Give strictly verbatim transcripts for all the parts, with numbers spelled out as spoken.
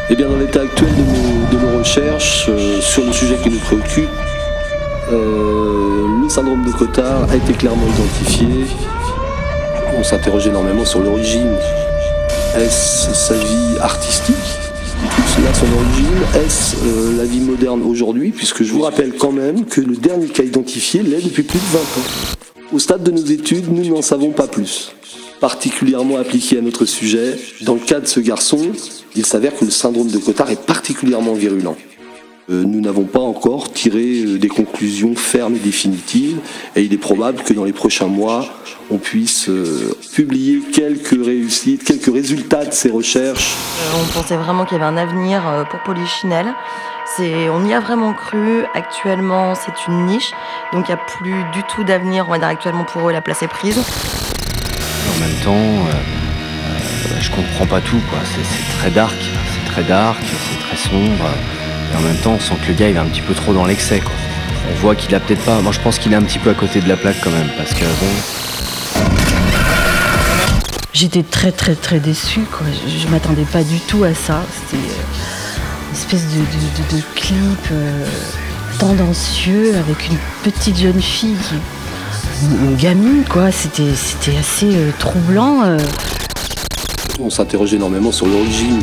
Eh bien, dans l'état actuel de nos, de nos recherches euh, sur le sujet qui nous préoccupe, euh, le syndrome de Cotard a été clairement identifié. On s'interroge énormément sur l'origine. Est-ce sa vie artistique? Tout cela, son origine. Est-ce euh, la vie moderne aujourd'hui? Puisque je vous rappelle quand même que le dernier cas identifié l'est depuis plus de vingt ans. Au stade de nos études, nous n'en savons pas plus. Particulièrement appliqué à notre sujet, dans le cas de ce garçon, il s'avère que le syndrome de Cotard est particulièrement virulent. Euh, nous n'avons pas encore tiré euh, des conclusions fermes et définitives, et il est probable que dans les prochains mois, on puisse euh, publier quelques réussites, quelques résultats de ces recherches. Euh, on pensait vraiment qu'il y avait un avenir euh, pour Polichinelle. C'est, on y a vraiment cru. Actuellement, c'est une niche, donc il n'y a plus du tout d'avenir. On va dire actuellement pour eux, la place est prise. En même temps, euh, euh, je comprends pas tout, quoi. C'est, c'est très dark, c'est très dark, c'est très sombre. Et en même temps, on sent que le gars il est un petit peu trop dans l'excès, quoi. On voit qu'il a peut-être pas. Moi, je pense qu'il est un petit peu à côté de la plaque quand même, parce que bon. J'étais très très très déçue, quoi. Je, je m'attendais pas du tout à ça. C'était euh, une espèce de, de, de, de clip euh, tendancieux avec une petite jeune fille, qui, une, une gamine, quoi. C'était, c'était assez euh, troublant. Euh. On s'interroge énormément sur l'origine.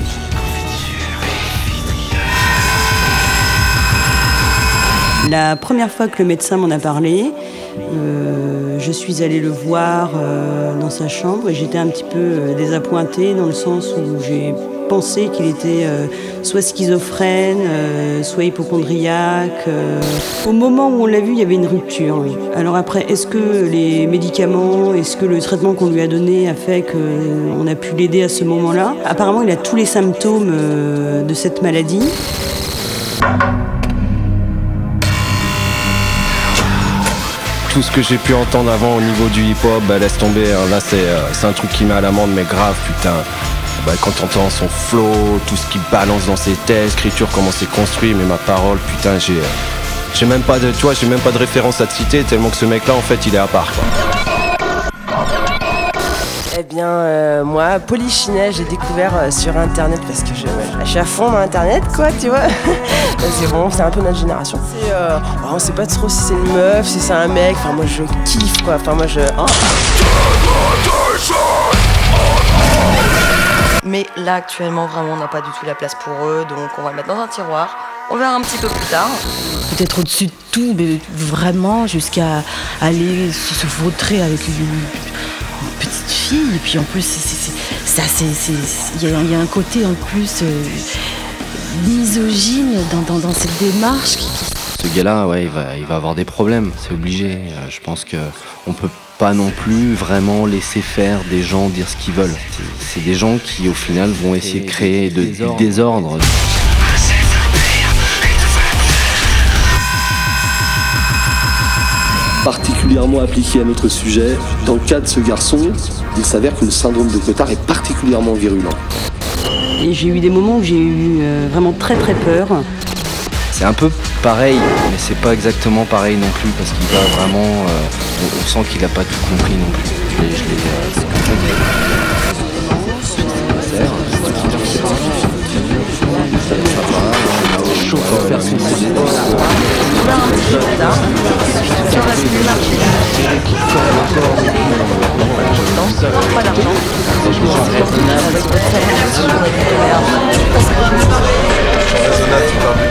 La première fois que le médecin m'en a parlé, euh, je suis allée le voir euh, dans sa chambre et j'étais un petit peu euh, désappointée dans le sens où j'ai pensé qu'il était euh, soit schizophrène, euh, soit hypocondriaque. Euh. Au moment où on l'a vu, il y avait une rupture. Oui. Alors après, est-ce que les médicaments, est-ce que le traitement qu'on lui a donné a fait qu'on a pu l'aider à ce moment-là? Apparemment, il a tous les symptômes euh, de cette maladie. Tout ce que j'ai pu entendre avant au niveau du hip-hop, bah laisse tomber, hein. Là c'est, euh, c'est un truc qui met à l'amende, mais grave, putain. Bah, quand t'entends son flow, tout ce qu'il balance dans ses textes, écriture, comment c'est construit, mais ma parole, putain, j'ai, euh, j'ai même pas de, tu vois, j'ai même pas de référence à te citer, tellement que ce mec-là, en fait, il est à part, quoi. Eh bien, euh, moi, Polichinelle, j'ai découvert euh, sur Internet parce que je, je suis à fond dans Internet, quoi, tu vois. C'est bon, c'est un peu notre génération. C'est, euh, oh, on sait pas trop si c'est une meuf, si c'est un mec. Enfin, moi, je kiffe, quoi. Enfin, moi, je. Oh. Mais là, actuellement, vraiment, on n'a pas du tout la place pour eux, donc on va le mettre dans un tiroir. On verra un petit peu plus tard. Peut-être au-dessus de tout, mais vraiment jusqu'à aller se, se vautrer avec une, une petite fille. Et puis en plus, c'est, c'est, c'est, ça, c'est, c'est, il y a, il y a un côté en plus euh, misogyne dans, dans, dans cette démarche. Ce gars-là, ouais, il va, il va avoir des problèmes, c'est obligé. Euh, je pense qu'on peut pas non plus vraiment laisser faire des gens dire ce qu'ils veulent. C'est, c'est des gens qui, au final, vont essayer de créer de, du désordre. Particulièrement appliqué à notre sujet, dans le cas de ce garçon, il s'avère que le syndrome de Cotard est particulièrement virulent. Et j'ai eu des moments où j'ai eu euh, vraiment très très peur. C'est un peu pareil, mais c'est pas exactement pareil non plus, parce qu'il va vraiment... Euh, on, on sent qu'il a pas tout compris non plus. Je l'ai... Je l'ai euh, Pas d'argent. Raisonnable, tu parles